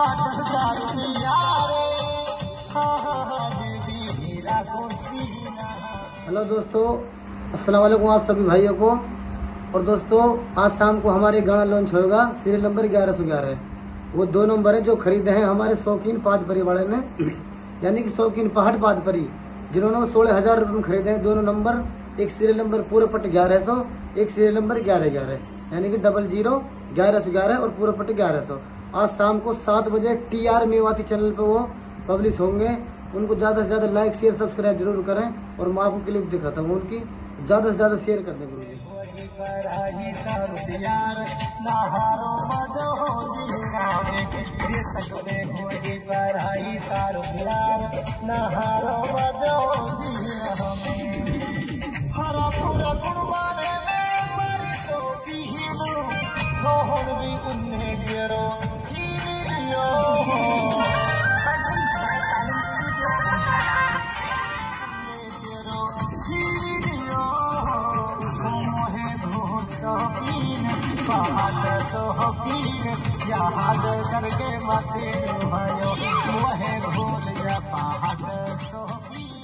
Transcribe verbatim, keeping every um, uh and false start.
Hello दोस्तों, अस्सलाम वालेकुम आप सभी भाइयों को। और दोस्तों, आज शाम को हमारे गाना लॉन्च होगा सीरियल नंबर ग्यारह सौ ग्यारह। वो दो नंबर है जो खरीदे हैं हमारे शौकीन पाँच परी वाले ने, यानी कि शौकीन पहाड़ पाँच परी, जिन्होंने सोलह हजार रुपये में खरीदे हैं दोनों नंबर। एक सीरियल नंबर पूरे पट ग्यारह सौ, एक सीरियल नंबर ग्यारह ग्यारह, यानी कि डबल जीरो ग्यारह सौ ग्यारह और पूरे पट ग्यारह सौ। आज शाम को सात बजे टी आर मेवाती चैनल पे वो पब्लिश होंगे। उनको ज्यादा से ज्यादा लाइक शेयर सब्सक्राइब जरूर करें। और मैं आपको क्लिप दिखाता हूँ उनकी, ज्यादा से ज्यादा शेयर कर दें गुरु जी। याद करके मत भयो वह भूल जा पहाड़ सोहबीन।